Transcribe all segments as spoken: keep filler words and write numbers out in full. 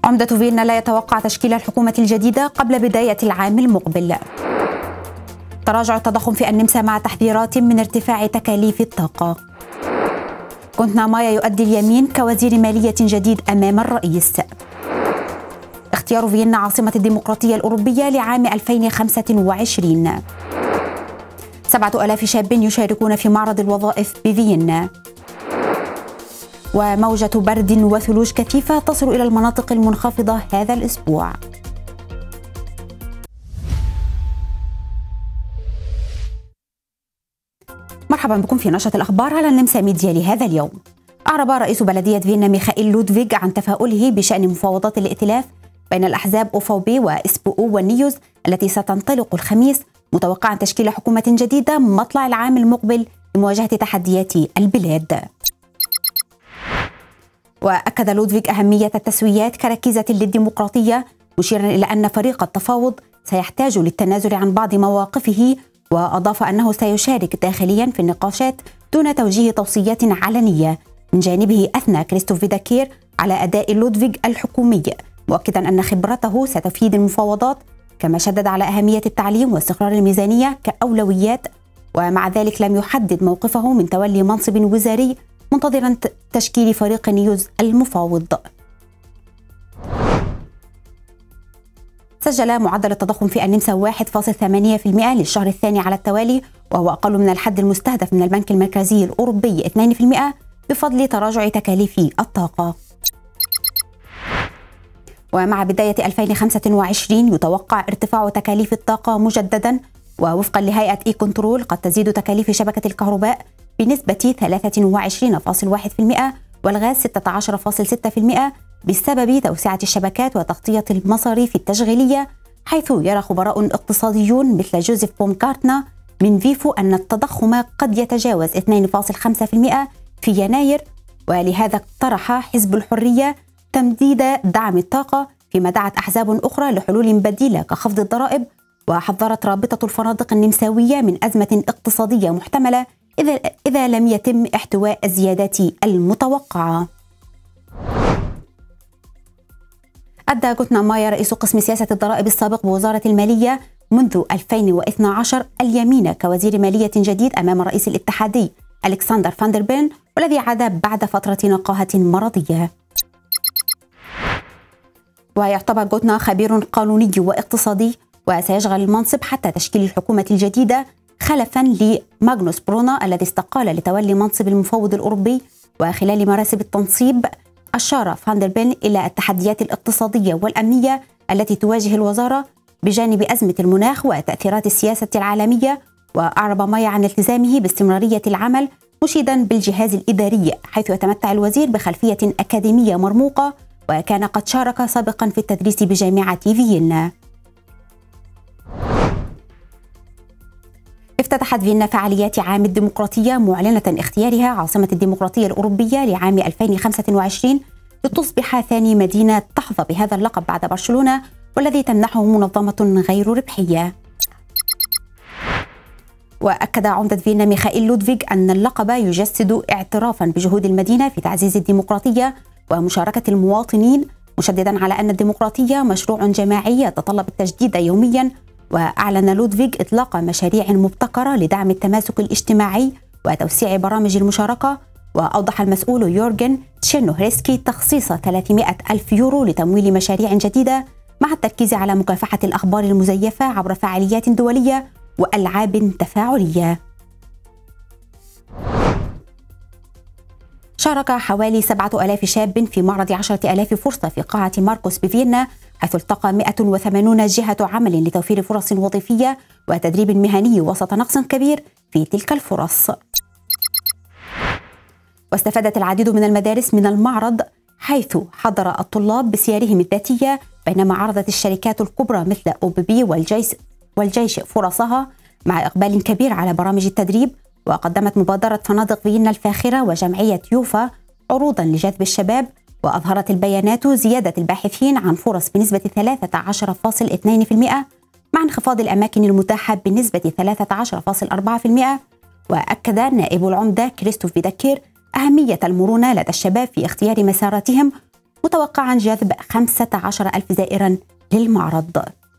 عمدة فيينا لا يتوقع تشكيل الحكومة الجديدة قبل بداية العام المقبل. تراجع التضخم في النمسا مع تحذيرات من ارتفاع تكاليف الطاقة. كونتنا مايا يؤدي اليمين كوزير مالية جديد أمام الرئيس. اختيار فيينا عاصمة الديمقراطية الأوروبية لعام ألفين وخمسة وعشرين. سبعة آلاف شاب يشاركون في معرض الوظائف بفيينا. وموجة برد وثلوج كثيفة تصل إلى المناطق المنخفضة هذا الأسبوع. مرحبا بكم في نشرة الأخبار على النمسا ميديا لهذا اليوم. أعرب رئيس بلدية فيينا ميخائيل لودفيغ عن تفاؤله بشأن مفاوضات الائتلاف بين الأحزاب أوفوبي وإس بي أو والنيوز التي ستنطلق الخميس، متوقعا تشكيل حكومة جديدة مطلع العام المقبل لمواجهة تحديات البلاد. وأكد لودفيغ أهمية التسويات كركيزة للديمقراطية، مشيرا إلى أن فريق التفاوض سيحتاج للتنازل عن بعض مواقفه، وأضاف أنه سيشارك داخليا في النقاشات دون توجيه توصيات علنية. من جانبه أثنى كريستوف فيداكير على أداء لودفيغ الحكومي، مؤكدا أن خبرته ستفيد المفاوضات، كما شدد على أهمية التعليم واستقرار الميزانية كأولويات، ومع ذلك لم يحدد موقفه من تولي منصب وزاري، منتظرا تشكيل فريق نيوز المفاوض. سجل معدل التضخم في النمسا واحد فاصلة ثمانية بالمئة للشهر الثاني على التوالي، وهو أقل من الحد المستهدف من البنك المركزي الأوروبي اثنين بالمئة بفضل تراجع تكاليف الطاقة. ومع بداية ألفين وخمسة وعشرين يتوقع ارتفاع تكاليف الطاقة مجددا، ووفقا لهيئة إي كنترول قد تزيد تكاليف شبكة الكهرباء بنسبة ثلاثة وعشرين فاصلة واحد بالمئة والغاز ستة عشر فاصلة ستة بالمئة بسبب توسعة الشبكات وتغطية المصاريف التشغيلية، حيث يرى خبراء اقتصاديون مثل جوزيف بومكارتنا من فيفو أن التضخم قد يتجاوز اثنين فاصلة خمسة بالمئة في يناير. ولهذا اقترح حزب الحرية تمديد دعم الطاقة، فيما دعت أحزاب أخرى لحلول بديلة كخفض الضرائب. وحذرت رابطة الفنادق النمساوية من أزمة اقتصادية محتملة إذا إذا لم يتم احتواء الزيادات المتوقعة. أدى كونتنا مايا رئيس قسم سياسة الضرائب السابق بوزارة المالية منذ ألفين واثني عشر اليمين كوزير مالية جديد أمام الرئيس الاتحادي ألكسندر فاندر بين، والذي عاد بعد فترة نقاهة مرضية. ويعتبر كونتنا خبير قانوني واقتصادي، وسيشغل المنصب حتى تشكيل الحكومة الجديدة خلفا لماغنوس برونا الذي استقال لتولي منصب المفوض الأوروبي. وخلال مراسم التنصيب أشار فاندر بين إلى التحديات الاقتصادية والأمنية التي تواجه الوزارة بجانب أزمة المناخ وتأثيرات السياسة العالمية. وأعرب مايا عن التزامه باستمرارية العمل، مشيدا بالجهاز الإداري، حيث يتمتع الوزير بخلفية أكاديمية مرموقة، وكان قد شارك سابقا في التدريس بجامعة فيينا. افتتحت فيينا فعاليات عام الديمقراطية، معلنة اختيارها عاصمة الديمقراطية الأوروبية لعام ألفين وخمسة وعشرين لتصبح ثاني مدينة تحظى بهذا اللقب بعد برشلونة، والذي تمنحه منظمة غير ربحية. وأكد عمدة فيينا ميخائيل لودفيغ أن اللقب يجسد اعترافا بجهود المدينة في تعزيز الديمقراطية ومشاركة المواطنين، مشددا على أن الديمقراطية مشروع جماعي يتطلب التجديد يوميا. وأعلن لودفيغ إطلاق مشاريع مبتكرة لدعم التماسك الاجتماعي وتوسيع برامج المشاركة. وأوضح المسؤول يورغن تشيرنوهرسكي تخصيص ثلاثمئة ألف يورو لتمويل مشاريع جديدة، مع التركيز على مكافحة الأخبار المزيفة عبر فعاليات دولية وألعاب تفاعلية. شارك حوالي سبعة آلاف شاب في معرض عشرة آلاف فرصة في قاعة ماركوس بفيينا، حيث التقى مئة وثمانين جهة عمل لتوفير فرص وظيفية وتدريب مهني وسط نقص كبير في تلك الفرص. واستفادت العديد من المدارس من المعرض، حيث حضر الطلاب بسيارهم الذاتية، بينما عرضت الشركات الكبرى مثل أو بي بي والجيش والجيش فرصها مع إقبال كبير على برامج التدريب. وقدمت مبادرة فنادق فيينا الفاخرة وجمعية يوفا عروضا لجذب الشباب، وأظهرت البيانات زيادة الباحثين عن فرص بنسبة ثلاثة عشر فاصلة اثنين بالمئة، مع انخفاض الأماكن المتاحة بنسبة ثلاثة عشر فاصلة أربعة بالمئة. وأكد نائب العمدة كريستوف فيداكير أهمية المرونة لدى الشباب في اختيار مساراتهم، متوقعا جذب خمسة عشر ألف زائرا للمعرض.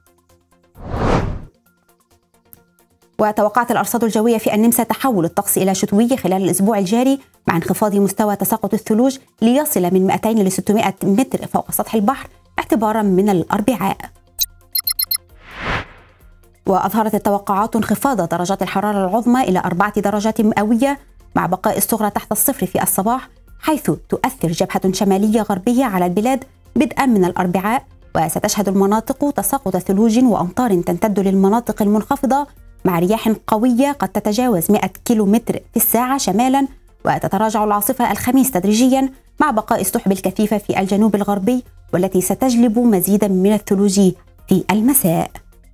وتوقعت الأرصاد الجوية في النمسا تحول الطقس إلى شتوي خلال الأسبوع الجاري مع انخفاض مستوى تساقط الثلوج ليصل من مئتين ل ستمائة متر فوق سطح البحر اعتبارا من الأربعاء. وأظهرت التوقعات انخفاض درجات الحرارة العظمى إلى أربعة درجات مئوية مع بقاء الصغرى تحت الصفر في الصباح، حيث تؤثر جبهة شمالية غربية على البلاد بدءا من الأربعاء، وستشهد المناطق تساقط ثلوج وأمطار تمتد للمناطق المنخفضة مع رياح قوية قد تتجاوز مئة كيلومتر في الساعة شمالا، وتتراجع العاصفة الخميس تدريجيا مع بقاء السحب الكثيفة في الجنوب الغربي والتي ستجلب مزيدا من الثلوج في المساء.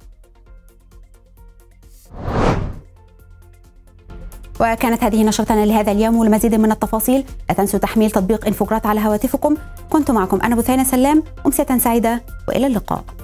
وكانت هذه نشرتنا لهذا اليوم، ولمزيد من التفاصيل لا تنسوا تحميل تطبيق انفوجرات على هواتفكم. كنت معكم أنا بثينة سلام، أمسية سعيدة وإلى اللقاء.